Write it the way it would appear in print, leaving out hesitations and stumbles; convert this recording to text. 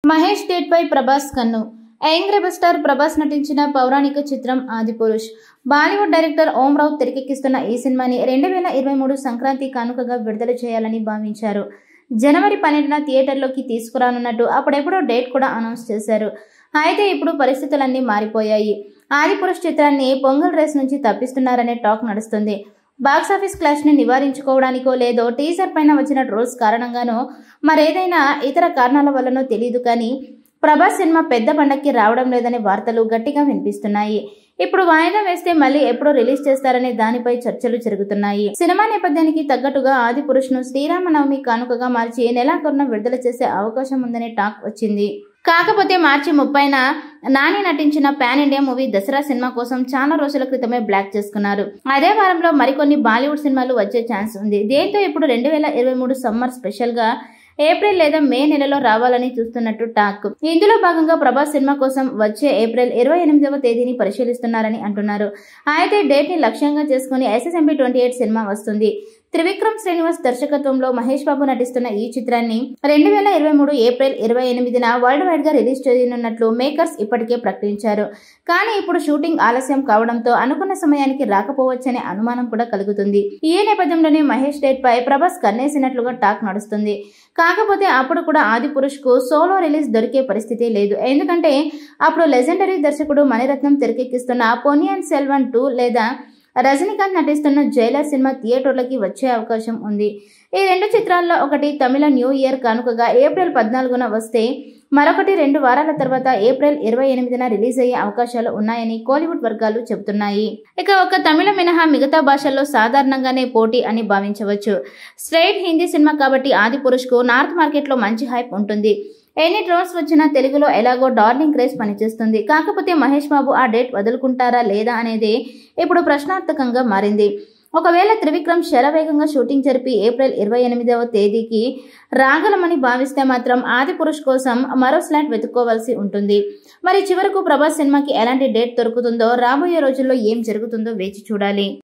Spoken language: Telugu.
మహేష్ డేట్ పై ప్రభాస్ కన్ను. యంగ్ రెబల్ స్టార్ ప్రభాస్ నటించిన పౌరాణిక చిత్రం ఆదిపురుష్. బాలీవుడ్ డైరెక్టర్ ఓం రావుత్ తెరకెక్కిస్తున్న ఈ సినిమాని 2023 సంక్రాంతి కానుకగా విడుదల చేయాలని భావించారు. జనవరి 12న థియేటర్లోకి తీసుకురానున్నట్టు అప్పుడెప్పుడో డేట్ కూడా అనౌన్స్ చేశారు. అయితే ఇప్పుడు పరిస్థితులన్నీ మారిపోయాయి. ఆదిపురుష్ చిత్రాన్ని పొంగల్ రేస్ నుంచి తప్పిస్తున్నారనే టాక్ నడుస్తుంది. బాక్సాఫీస్ క్లాష్ ని నివారించుకోవడానికో లేదో టీజర్ పైన వచ్చిన ట్రోల్స్ కారణంగానో మరేదైనా ఇతర కారణాల వల్లనో తెలియదు కానీ ప్రభాస్ సినిమా పెద్ద పండక్కి రావడం లేదనే వార్తలు గట్టిగా వినిపిస్తున్నాయి. ఇప్పుడు వాయిదా వేస్తే మళ్ళీ ఎప్పుడో రిలీజ్ చేస్తారనే దానిపై చర్చలు జరుగుతున్నాయి. సినిమా నేపథ్యానికి తగ్గట్టుగా ఆదిపురుష్ ను శ్రీరామనవమి కానుకగా మార్చి నెలాఖరున విడుదల చేసే అవకాశం ఉందనే టాక్ వచ్చింది. కాకపోతే మార్చి 30న నాని నటించిన పాన్ ఇండియా మూవీ దసరా సినిమా కోసం చాలా రోజుల క్రితమే బ్లాక్ చేసుకున్నారు. అదే వారంలో మరికొన్ని బాలీవుడ్ సినిమాలు వచ్చే ఛాన్స్ ఉంది. దీంతో ఇప్పుడు 2023 సమ్మర్ స్పెషల్ గా ఏప్రిల్ లేదా మే నెలలో రావాలని చూస్తున్నట్టు టాక్. ఇందులో భాగంగా ప్రభాస్ సినిమా కోసం వచ్చే ఏప్రిల్ 28వ తేదీని పరిశీలిస్తున్నారని అంటున్నారు. అయితే డేట్ ని లక్ష్యంగా చేసుకుని SSMP 28 సినిమా వస్తుంది. త్రివిక్రమ్ శ్రీనివాస్ దర్శకత్వంలో మహేష్ బాబు నటిస్తున్న ఈ చిత్రాన్ని 2023 ఏప్రిల్ 28న వరల్డ్ వైడ్ గా రిలీజ్ చేయనున్నట్లు మేకర్స్ ఇప్పటికే ప్రకటించారు. కానీ ఇప్పుడు షూటింగ్ ఆలస్యం కావడంతో అనుకున్న సమయానికి రాకపోవచ్చనే అనుమానం కూడా కలుగుతుంది. ఈ నేపథ్యంలోనే మహేష్ డేట్ పై ప్రభాస్ కన్నేసినట్లుగా టాక్ నడుస్తుంది. కాకపోతే అప్పుడు కూడా ఆదిపురుష్ కు సోలో రిలీజ్ దొరికే పరిస్థితి లేదు. ఎందుకంటే అప్పుడు లెజెండరీ దర్శకుడు మణిరత్నం తెరకెక్కిస్తున్న పొన్నియిన్ సెల్వన్ 2 లేదా రజనీకాంత్ నటిస్తున్న జైలర్ సినిమా థియేటర్లకి వచ్చే అవకాశం ఉంది. ఈ రెండు చిత్రాల్లో ఒకటి తమిళ న్యూ ఇయర్ కానుకగా ఏప్రిల్ 14న వస్తే మరొకటి 2 వారాల తర్వాత ఏప్రిల్ 28న రిలీజ్ అయ్యే అవకాశాలు ఉన్నాయని కోలీవుడ్ వర్గాలు చెబుతున్నాయి. ఇక ఒక తమిళ మినహా మిగతా భాషల్లో సాధారణంగానే పోటీ అని భావించవచ్చు. స్ట్రైట్ హిందీ సినిమా కాబట్టి ఆదిపురుష్ కు నార్త్ మార్కెట్ లో మంచి హైప్ ఉంటుంది. ఎన్ని ట్రోల్స్ వచ్చినా తెలుగులో ఎలాగో డార్లింగ్ క్రేజ్ పనిచేస్తుంది. కాకపోతే మహేష్ బాబు ఆ డేట్ వదులుకుంటారా లేదా అనేది ఇప్పుడు ప్రశ్నార్థకంగా మారింది. ఒకవేళ త్రివిక్రమ్ శరవేగంగా షూటింగ్ జరిపి ఏప్రిల్ 28వ తేదీకి రాగలమని భావిస్తే మాత్రం ఆదిపురుష్ కోసం మరో స్లాట్ వెతుక్కోవాల్సి ఉంటుంది. మరి చివరకు ప్రభాస్ సినిమాకి ఎలాంటి డేట్ దొరుకుతుందో రాబోయే రోజుల్లో ఏం జరుగుతుందో వేచి చూడాలి.